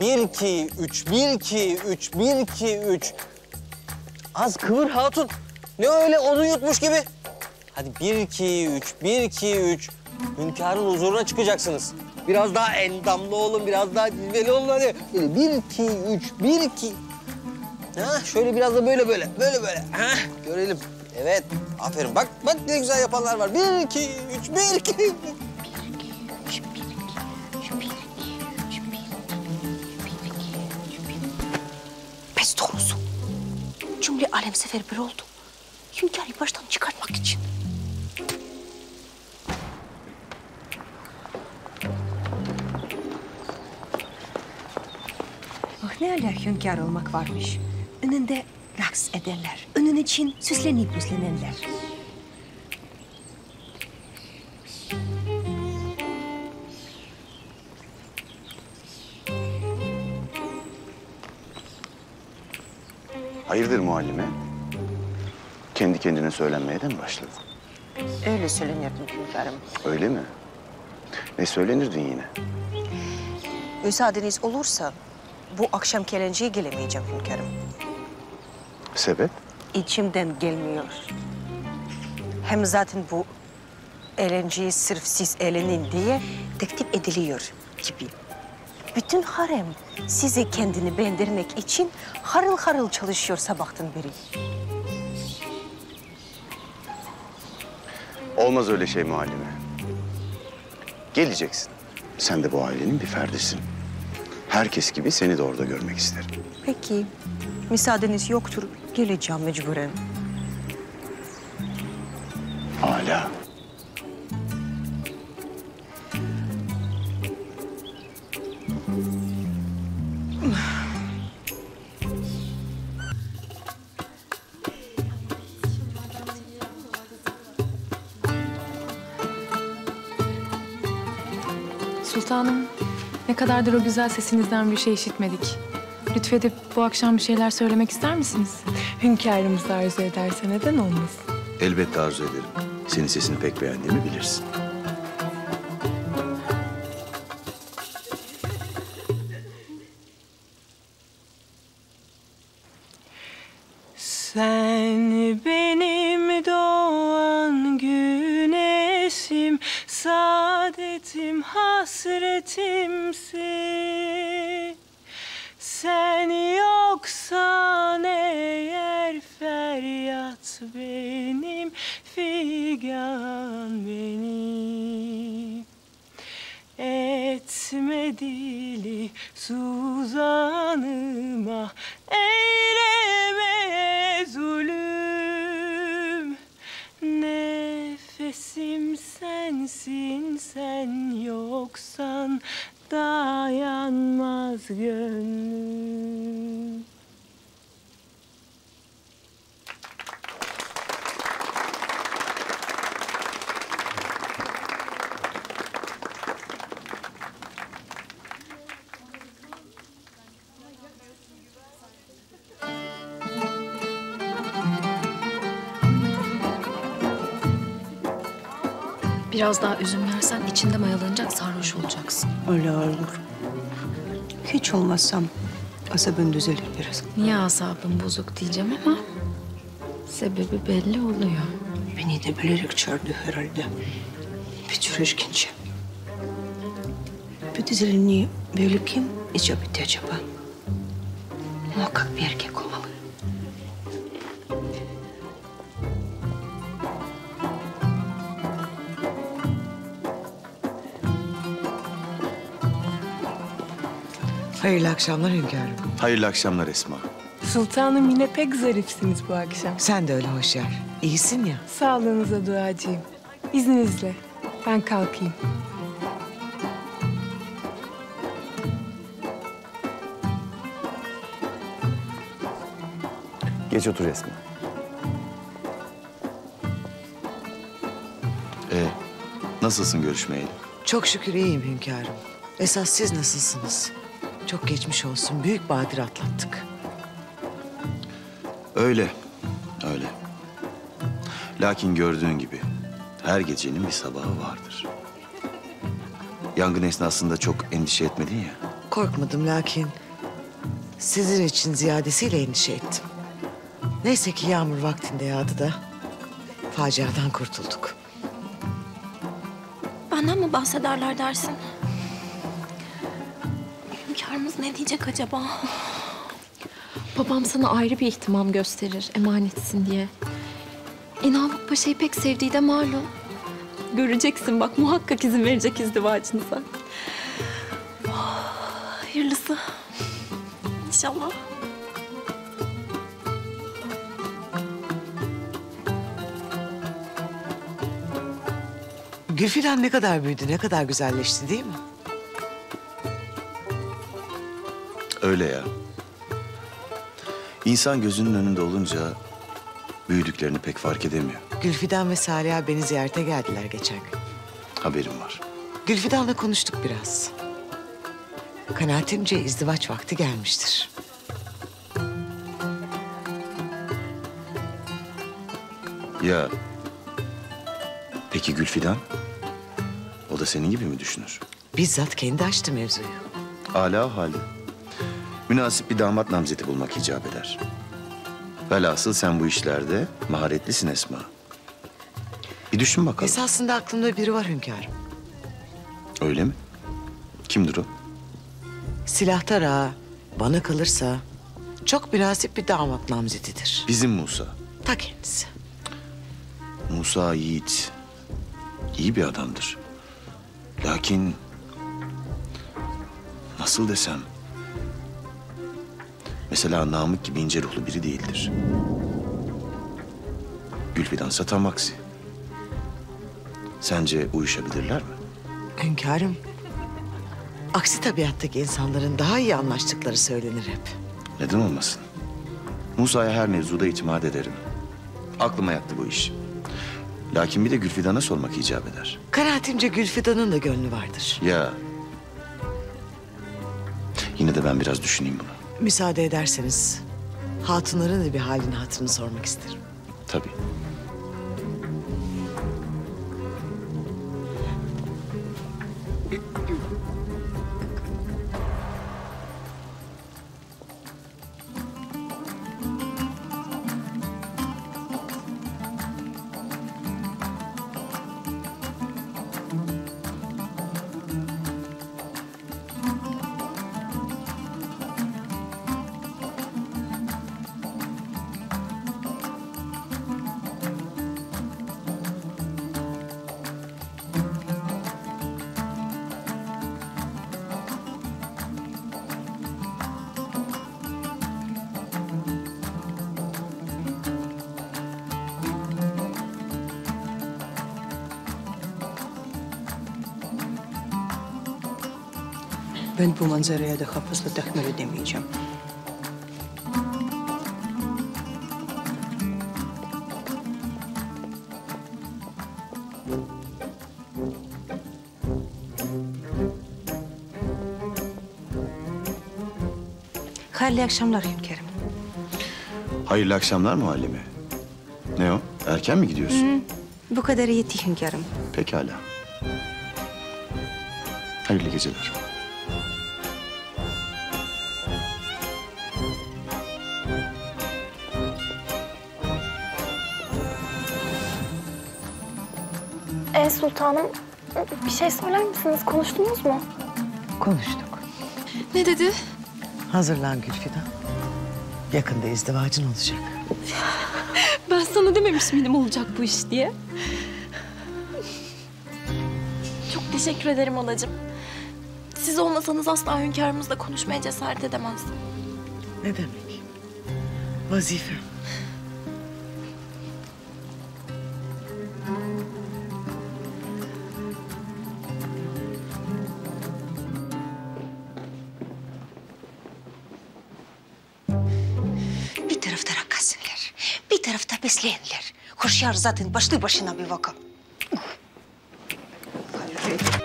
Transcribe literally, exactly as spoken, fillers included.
Bir, iki, üç, bir, iki, üç, bir, iki, üç. Az kıvır hatun. Ne öyle odun yutmuş gibi. Hadi bir, iki, üç, bir, iki, üç. Hünkârın huzuruna çıkacaksınız. Biraz daha endamlı olun, biraz daha cilveli olun hadi. Bir, iki, üç, bir, iki. Ha, şöyle biraz da böyle böyle, böyle böyle. Ha, görelim. Evet, aferin. Bak, bak ne güzel yapanlar var. Bir, iki, üç, bir, iki. Pes doğrusu. Cümle alem seferber oldu. Hünkârı baştan çıkartmak için. Ah ne ala hünkâr olmak varmış. Önünde raks ederler. Önün için süslenip püslenenler. Hayırdır muallime? Kendi kendine söylenmeye de mi başladın? Öyle söylenirdim hünkârım. Öyle mi? Ne söylenirdin yine? Müsaadeniz olursa bu akşam eğlenceye gelemeyeceğim hünkârım. Sebep? İçimden gelmiyor. Hem zaten bu eğlenceyi sırf siz eğlenin diye teklif ediliyor gibi. Bütün harem size kendini beğendirmek için harıl harıl çalışıyor sabahtan beri. Olmaz öyle şey muallime. Geleceksin. Sen de bu ailenin bir ferdisin. Herkes gibi seni de orada görmek isterim. Peki, müsaadeniz yoktur. Geleceğim mecburen. Hala. Sultanım, ne kadardır o güzel sesinizden bir şey işitmedik. Lütfedip bu akşam bir şeyler söylemek ister misiniz? Hünkârımız arzu ederse neden olmasın? Elbette arzu ederim. Senin sesini pek beğendiğimi bilirsin. Sen benim doğan güneşim, saadetim, hasretimsin. Sen yoksan eğer feryat benim, figan benim. Etme dili suzanıma, eyleme zulüm. Nefesim sensin, sen yoksan dayanmaz gönlüm. Biraz daha üzüm yersen içinde mayalanacak, sarhoş olacaksın. Öyle olur. Hiç olmazsam asabın düzelir biraz. Niye asabın bozuk diyeceğim ama sebebi belli oluyor. Beni de bilerek çağırdı herhalde. Bir tür işkence. Bu dizilerini böyle kim icap etti acaba? Muhakkak bir erkek olmalı. Hayırlı akşamlar hünkârım. Hayırlı akşamlar Esma. Sultanım yine pek zarifsiniz bu akşam. Sen de öyle hoşyar. İyisin ya. Sağlığınıza duacıyım. İzninizle ben kalkayım. Geç otur Esma. Ee, nasılsın görüşmeyeli? Çok şükür iyiyim hünkârım. Esas siz nasılsınız? Çok geçmiş olsun. Büyük badire atlattık. Öyle, öyle. Lakin gördüğün gibi her gecenin bir sabahı vardır. Yangın esnasında çok endişe etmedin ya. Çok korkmadım lakin sizin için ziyadesiyle endişe ettim. Neyse ki yağmur vaktinde yağdı da faciadan kurtulduk. Benden mi bahsederler dersin? Hünkârımız ne diyecek acaba? Babam sana ayrı bir ihtimam gösterir, emanetsin diye. İnavuk Paşa'yı pek sevdiği de malum. Göreceksin bak, muhakkak izin verecek izdivacınıza. Hayırlısı. İnşallah. Gülfidan ne kadar büyüdü, ne kadar güzelleşti değil mi? Öyle ya. İnsan gözünün önünde olunca büyüdüklerini pek fark edemiyor. Gülfidan ve Saliha beni ziyarete geldiler geçen gün. Haberim var. Gülfidan'la konuştuk biraz. Kanaatimce izdivaç vakti gelmiştir. Ya peki Gülfidan? O da senin gibi mi düşünür? Bizzat kendi açtı mevzuyu. Âlâ o halde. Münasip bir damat namzeti bulmak icap eder. Velhasıl sen bu işlerde maharetlisin Esma. Bir düşün bakalım. Esasında aklımda biri var hünkârım. Öyle mi? Kimdir o? Silahtar ağa bana kalırsa çok münasip bir damat namzetidir. Bizim Musa. Ta kendisi. Musa yiğit. İyi bir adamdır. Lakin nasıl desem? Mesela Namık gibi ince ruhlu biri değildir. Gülfidansa tam aksi. Sence uyuşabilirler mi? Hünkârım, aksi tabiattaki insanların daha iyi anlaştıkları söylenir hep. Neden olmasın? Musa'ya her mevzuda itimat ederim. Aklıma yattı bu iş. Lakin bir de Gülfidan'a sormak icap eder. Kanaatimce Gülfidan'ın da gönlü vardır. Ya. Yine de ben biraz düşüneyim bunu. Müsaade ederseniz hatunların da bir halini hatırını sormak isterim. Tabii. Ben bu manzaraya daha fazla tahammül edemeyeceğim. Hayırlı akşamlar hünkârım. Hayırlı akşamlar muallime. Ne o? Erken mi gidiyorsun? Bu kadar yetti hünkârım. Pekala. Hayırlı geceler. Ee sultanım, bir şey söyler misiniz? Konuştunuz mu? Konuştuk. Ne dedi? Hazırlan Gülfidan. Yakında izdivacın olacak. Ben sana dememiş miydim olacak bu iş diye? Çok teşekkür ederim halacığım. Siz olmasanız asla hünkârımızla konuşmaya cesaret edemezdim. Ne demek? Vazife. Bir tarafta rakkaseler, bir tarafta besleyenler. Hoşyar zaten başlı başına bir vaka. Hayır.